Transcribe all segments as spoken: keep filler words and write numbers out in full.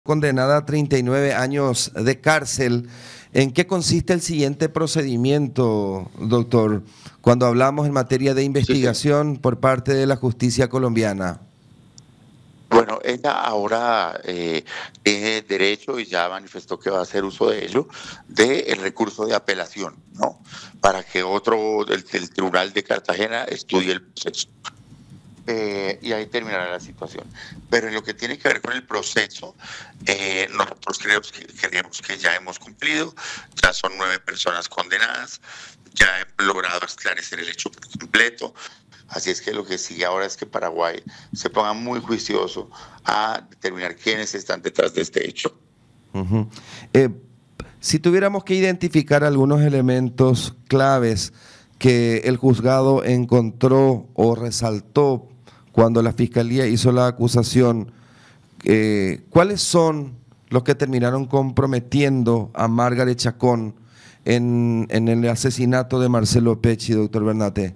Condenada a treinta y nueve años de cárcel. ¿En qué consiste el siguiente procedimiento, doctor, cuando hablamos en materia de investigación por parte de la justicia colombiana? Bueno, ella ahora eh, tiene derecho y ya manifestó que va a hacer uso de ello, del recurso de apelación, ¿no? Para que otro, el, el Tribunal de Cartagena estudie el proceso. Eh, y ahí terminará la situación. Pero en lo que tiene que ver con el proceso, eh, nosotros creemos que, creemos que ya hemos cumplido, ya son nueve personas condenadas, ya hemos logrado esclarecer el hecho por completo. Así es que lo que sigue ahora es que Paraguay se ponga muy juicioso a determinar quiénes están detrás de este hecho. Uh-huh. eh, si tuviéramos que identificar algunos elementos claves que el juzgado encontró o resaltó cuando la Fiscalía hizo la acusación, eh, ¿cuáles son los que terminaron comprometiendo a Margaret Chacón en, en el asesinato de Marcelo Pecci, doctor Bernate?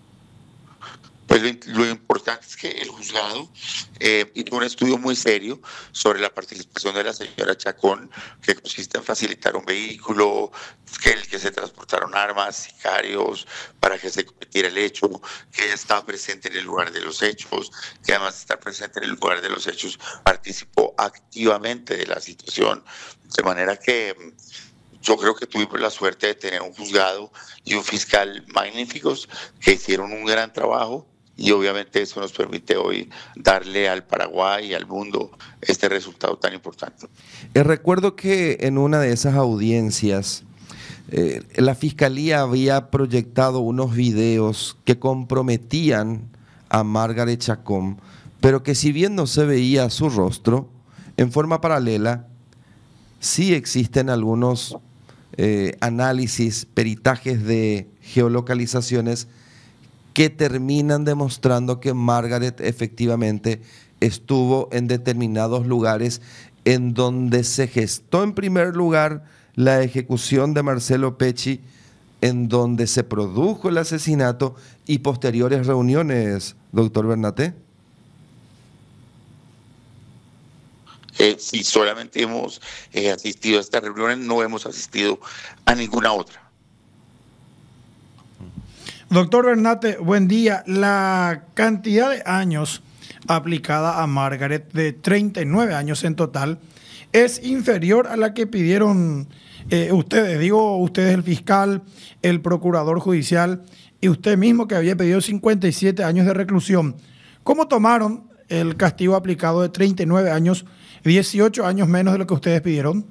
Pues lo, lo importante es que el juzgado eh, hizo un estudio muy serio sobre la participación de la señora Chacón, que consiste en facilitar un vehículo, que el que se transportaron armas, sicarios, para que se cometiera el hecho, que ella estaba presente en el lugar de los hechos, que además de estar presente en el lugar de los hechos participó activamente de la situación, de manera que yo creo que tuvimos la suerte de tener un juzgado y un fiscal magníficos que hicieron un gran trabajo. Y obviamente eso nos permite hoy darle al Paraguay y al mundo este resultado tan importante. Eh, recuerdo que en una de esas audiencias eh, la Fiscalía había proyectado unos videos que comprometían a Margaret Chacón, pero que si bien no se veía su rostro, en forma paralela sí existen algunos eh, análisis, peritajes de geolocalizaciones que terminan demostrando que Margaret efectivamente estuvo en determinados lugares en donde se gestó en primer lugar la ejecución de Marcelo Pecci, en donde se produjo el asesinato y posteriores reuniones, doctor Bernate. Eh, si solamente hemos eh, asistido a estas reuniones, no hemos asistido a ninguna otra. Doctor Bernate, buen día. La cantidad de años aplicada a Margaret, de treinta y nueve años en total, es inferior a la que pidieron eh, ustedes. Digo, ustedes, el fiscal, el procurador judicial y usted mismo, que había pedido cincuenta y siete años de reclusión. ¿Cómo tomaron el castigo aplicado de treinta y nueve años, dieciocho años menos de lo que ustedes pidieron?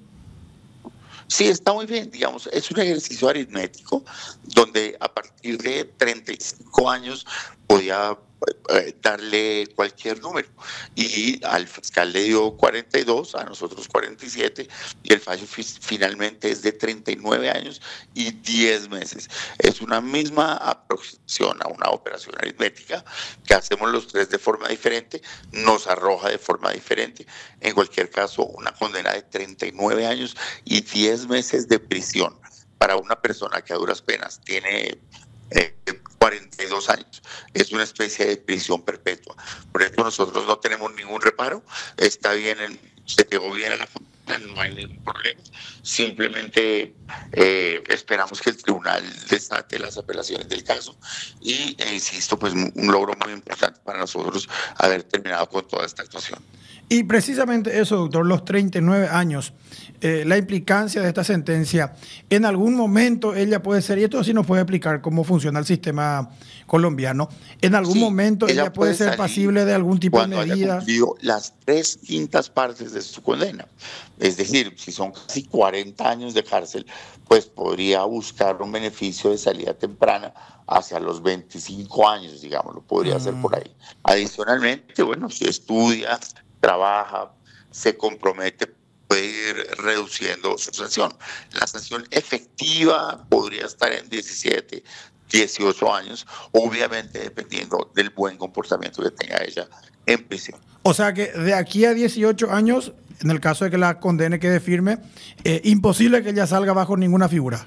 Sí, está muy bien, digamos, es un ejercicio aritmético donde a partir de treinta y cinco años podía eh, darle cualquier número y al fiscal le dio cuarenta y dos, a nosotros cuarenta y siete y el fallo finalmente es de treinta y nueve años y diez meses. Es una misma aproximación a una operación aritmética que hacemos los tres de forma diferente, nos arroja de forma diferente. En cualquier caso, una condena de treinta y nueve años y diez meses de prisión para una persona que a duras penas tiene eh, cuarenta y dos años. Es una especie de prisión perpetua. Por eso nosotros no tenemos ningún reparo. Está bien, en, se pegó bien a la familia, no hay ningún problema. Simplemente eh, esperamos que el tribunal desate las apelaciones del caso y, e insisto, pues un logro muy importante para nosotros haber terminado con toda esta actuación. Y precisamente eso, doctor, los treinta y nueve años, eh, la implicancia de esta sentencia, en algún momento ella puede ser, y esto sí nos puede explicar cómo funciona el sistema colombiano, en algún sí, momento ella, ella puede, puede ser pasible de algún tipo de medida. Haya cumplido las tres quintas partes de su condena. Es decir, si son casi cuarenta años de cárcel, pues podría buscar un beneficio de salida temprana hacia los veinticinco años, digamos, lo podría mm. hacer por ahí. Adicionalmente, bueno, si estudia, trabaja, se compromete, puede ir reduciendo su sanción. La sanción efectiva podría estar en diecisiete, dieciocho años, obviamente dependiendo del buen comportamiento que tenga ella en prisión. O sea que de aquí a dieciocho años, en el caso de que la condene quede firme, eh, imposible que ella salga bajo ninguna figura.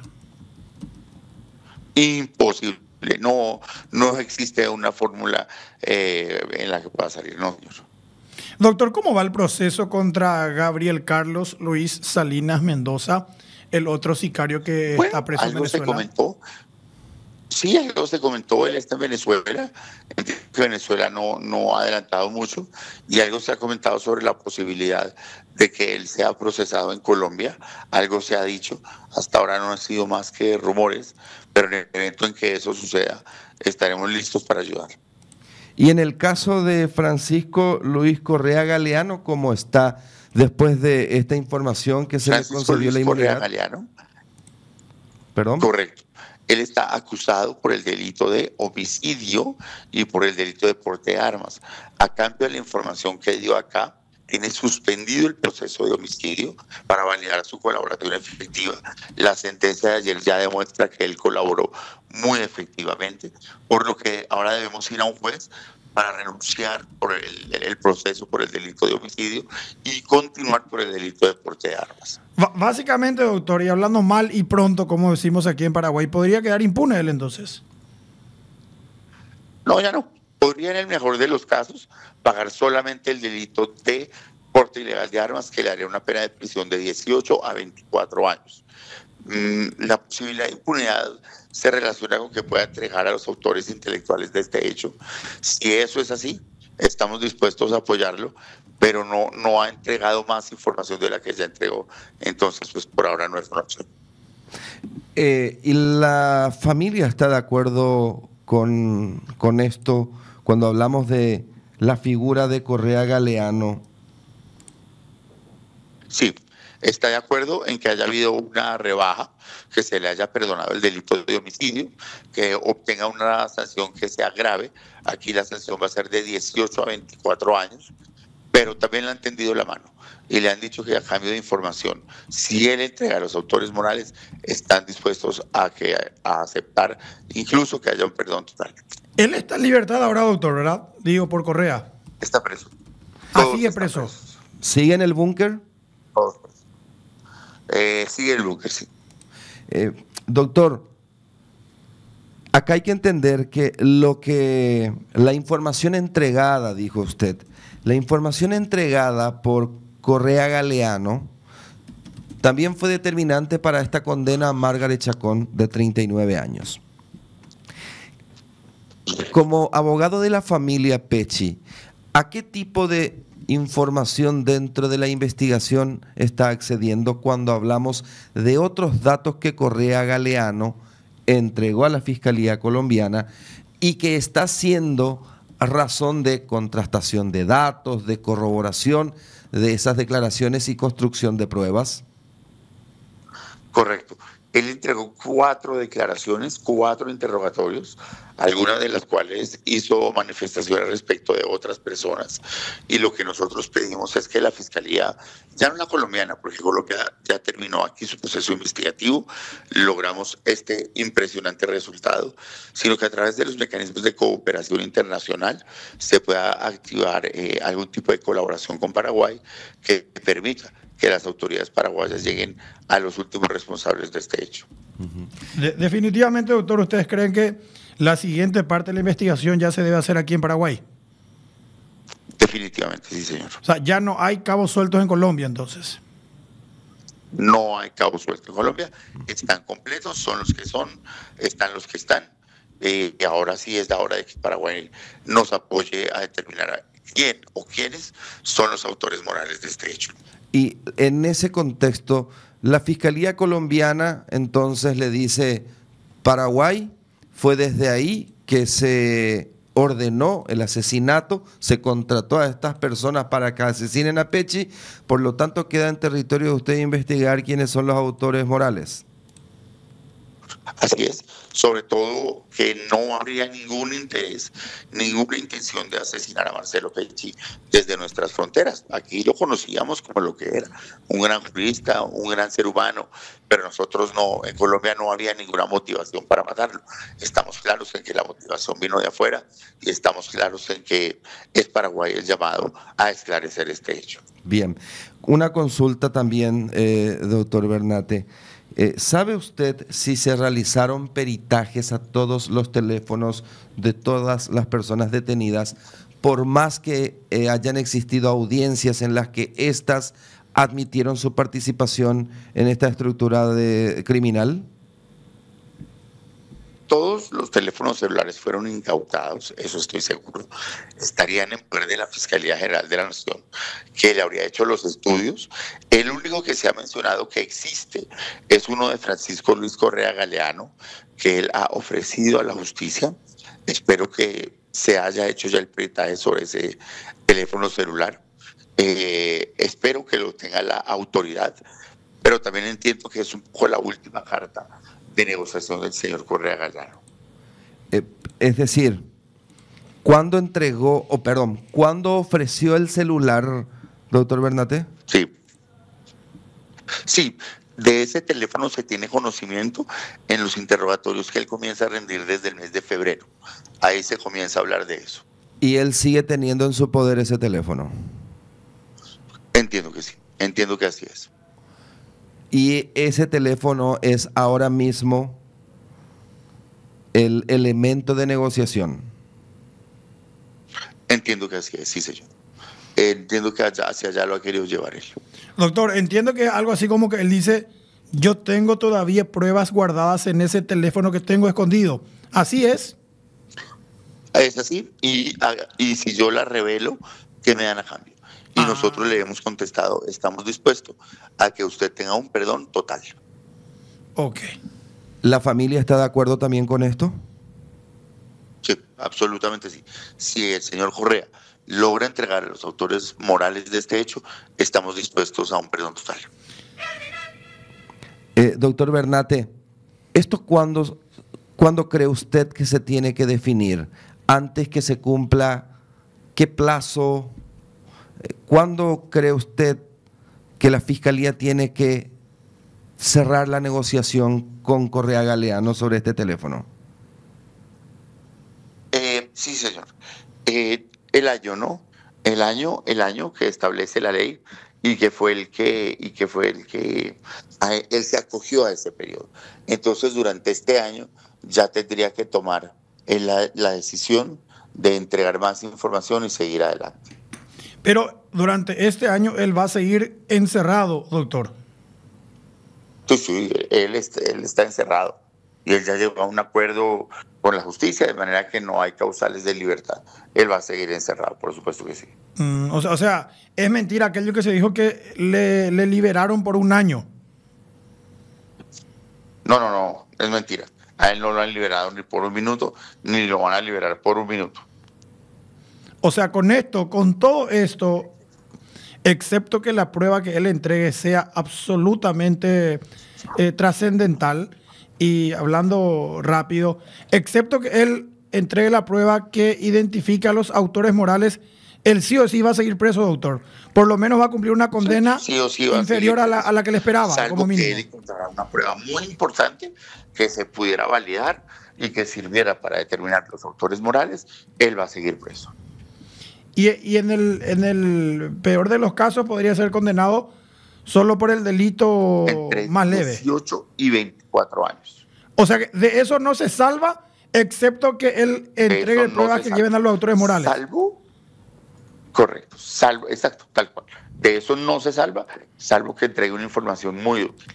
Imposible. No, no existe una fórmula eh, en la que pueda salir, no, señor. Doctor, ¿cómo va el proceso contra Gabriel Carlos Luis Salinas Mendoza, el otro sicario que Bueno, está preso en algo Venezuela? se comentó. Sí, algo se comentó, él está en Venezuela, entiendo que Venezuela no, no ha adelantado mucho, y algo se ha comentado sobre la posibilidad de que él sea procesado en Colombia, algo se ha dicho, hasta ahora no han sido más que rumores, pero en el evento en que eso suceda, estaremos listos para ayudar. Y en el caso de Francisco Luis Correa Galeano, ¿cómo está después de esta información que se Francisco le concedió Luis la inmunidad? Correa Galeano, ¿Perdón? correcto. Él está acusado por el delito de homicidio y por el delito de porte de armas. A cambio de la información que dio acá, tiene suspendido el proceso de homicidio para validar su colaboración efectiva. La sentencia de ayer ya demuestra que él colaboró muy efectivamente, por lo que ahora debemos ir a un juez para renunciar por el, el proceso por el delito de homicidio y continuar por el delito de porte de armas. B- básicamente, doctor, y hablando mal y pronto, como decimos aquí en Paraguay, ¿podría quedar impune él entonces? No, ya no. Podría en el mejor de los casos pagar solamente el delito de porte ilegal de armas, que le haría una pena de prisión de dieciocho a veinticuatro años. Mm, la posibilidad de impunidad se relaciona con que pueda entregar a los autores intelectuales de este hecho. Si eso es así, estamos dispuestos a apoyarlo, pero no, no ha entregado más información de la que ya entregó. Entonces, pues por ahora no es una opción. Eh, ¿Y la familia está de acuerdo con, con esto cuando hablamos de la figura de Correa Galeano? Sí, está de acuerdo en que haya habido una rebaja, que se le haya perdonado el delito de homicidio, que obtenga una sanción que sea grave. Aquí la sanción va a ser de dieciocho a veinticuatro años, pero también le han tendido la mano y le han dicho que a cambio de información, si él entrega a los autores morales, están dispuestos a, que, a aceptar incluso que haya un perdón total. Él está en libertad ahora, doctor, ¿verdad? Digo, por Correa. Está preso. Ah, Todos sigue están preso. presos. ¿Sigue en el búnker? Todos presos. Eh, sigue el búnker, sí. Eh, doctor, acá hay que entender que lo que la información entregada, dijo usted, la información entregada por Correa Galeano también fue determinante para esta condena a Margaret Chacón de treinta y nueve años. Como abogado de la familia Pecci, ¿a qué tipo de información dentro de la investigación está accediendo cuando hablamos de otros datos que Correa Galeano entregó a la Fiscalía colombiana y que está siendo razón de contrastación de datos, de corroboración de esas declaraciones y construcción de pruebas? Correcto. Él entregó cuatro declaraciones, cuatro interrogatorios, algunas de las cuales hizo manifestaciones respecto de otras personas. Y lo que nosotros pedimos es que la Fiscalía, ya no la colombiana, porque Colombia ya terminó aquí su proceso investigativo, logramos este impresionante resultado, sino que a través de los mecanismos de cooperación internacional se pueda activar eh, algún tipo de colaboración con Paraguay que permita que las autoridades paraguayas lleguen a los últimos responsables de este hecho. De- definitivamente, doctor, ¿ustedes creen que la siguiente parte de la investigación ya se debe hacer aquí en Paraguay? Definitivamente, sí, señor. O sea, ya no hay cabos sueltos en Colombia, entonces. No hay cabos sueltos en Colombia, están completos, son los que son, están los que están. Eh, y ahora sí es la hora de que Paraguay nos apoye a determinar quién o quiénes son los autores morales de este hecho. Y en ese contexto, la Fiscalía colombiana entonces le dice, Paraguay, fue desde ahí que se ordenó el asesinato, se contrató a estas personas para que asesinen a Pecci, por lo tanto queda en territorio de usted investigar quiénes son los autores morales. Así es, sobre todo que no habría ningún interés, ninguna intención de asesinar a Marcelo Pecci desde nuestras fronteras. Aquí lo conocíamos como lo que era, un gran jurista, un gran ser humano, pero nosotros no, en Colombia no había ninguna motivación para matarlo. Estamos claros en que la motivación vino de afuera y estamos claros en que es Paraguay el llamado a esclarecer este hecho. Bien, una consulta también, eh, doctor Bernate. Eh, ¿Sabe usted si se realizaron peritajes a todos los teléfonos de todas las personas detenidas por más que eh, hayan existido audiencias en las que éstas admitieron su participación en esta estructura de, criminal? Todos los teléfonos celulares fueron incautados, eso estoy seguro. Estarían en poder de la Fiscalía General de la Nación, que le habría hecho los estudios. El único que se ha mencionado que existe es uno de Francisco Luis Correa Galeano, que él ha ofrecido a la justicia. Espero que se haya hecho ya el peritaje sobre ese teléfono celular. Eh, espero que lo tenga la autoridad, pero también entiendo que es un poco la última carta de negociación del señor Correa Galeano. Eh, es decir, ¿cuándo entregó, o perdón, cuándo ofreció el celular, doctor Bernate? Sí. Sí, de ese teléfono se tiene conocimiento en los interrogatorios que él comienza a rendir desde el mes de febrero. Ahí se comienza a hablar de eso. ¿Y él sigue teniendo en su poder ese teléfono? Entiendo que sí, entiendo que así es. ¿Y ese teléfono es ahora mismo el elemento de negociación? Entiendo que así es, sí, señor. Entiendo que allá, hacia allá lo ha querido llevar él. Doctor, entiendo que algo así como que él dice, yo tengo todavía pruebas guardadas en ese teléfono que tengo escondido. ¿Así es? Es así, y, y si yo la revelo, ¿qué me dan a cambio? Y ah. nosotros le hemos contestado, estamos dispuestos a que usted tenga un perdón total. Ok. ¿La familia está de acuerdo también con esto? Sí, absolutamente sí. Si el señor Correa logra entregar a los autores morales de este hecho, estamos dispuestos a un perdón total. Eh, doctor Bernate, ¿esto cuándo, cuándo cree usted que se tiene que definir? ¿Antes que se cumpla qué plazo? ¿Cuándo cree usted que la Fiscalía tiene que cerrar la negociación con Correa Galeano sobre este teléfono? Eh, sí, señor. Eh, el año, ¿no? El año, el año que establece la ley y que fue el que, y que fue el que a él, él se acogió a ese periodo. Entonces, durante este año ya tendría que tomar la, la decisión de entregar más información y seguir adelante. Pero durante este año él va a seguir encerrado, doctor. Sí, sí, él está, él está encerrado y él ya llegó a un acuerdo con la justicia, de manera que no hay causales de libertad. Él va a seguir encerrado, por supuesto que sí. Mm, o sea, o sea, es mentira aquello que se dijo que le, le liberaron por un año. No, no, no, es mentira. A él no lo han liberado ni por un minuto, ni lo van a liberar por un minuto. O sea, con esto, con todo esto, excepto que la prueba que él entregue sea absolutamente eh, trascendental, y hablando rápido, excepto que él entregue la prueba que identifique a los autores morales, él sí o sí va a seguir preso, doctor. Por lo menos va a cumplir una condena sí, sí o sí inferior a, a, la, a la que le esperaba, salvo como mínimo. Que él encontrara una prueba muy importante que se pudiera validar y que sirviera para determinar los autores morales, él va a seguir preso. Y, y en, el, en el peor de los casos podría ser condenado solo por el delito entre más leve. dieciocho y veinticuatro años. O sea que de eso no se salva, excepto que él entregue no pruebas que salva. lleven a los autores morales. Salvo, correcto, salvo, exacto, tal cual. De eso no se salva, salvo que entregue una información muy útil.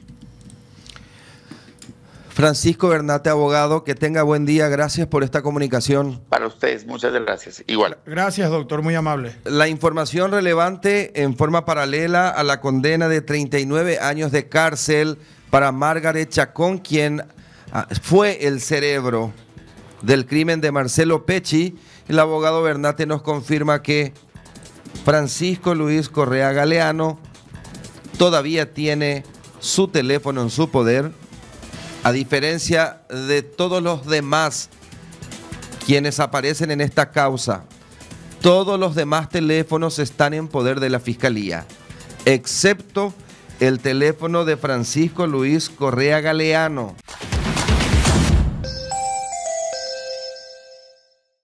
Francisco Bernate, abogado, que tenga buen día. Gracias por esta comunicación. Para ustedes, muchas gracias. Igual. Gracias, doctor, muy amable. La información relevante en forma paralela a la condena de treinta y nueve años de cárcel para Margaret Chacón, quien fue el cerebro del crimen de Marcelo Pecci. El abogado Bernate nos confirma que Francisco Luis Correa Galeano todavía tiene su teléfono en su poder, a diferencia de todos los demás quienes aparecen en esta causa. Todos los demás teléfonos están en poder de la Fiscalía, excepto el teléfono de Francisco Luis Correa Galeano.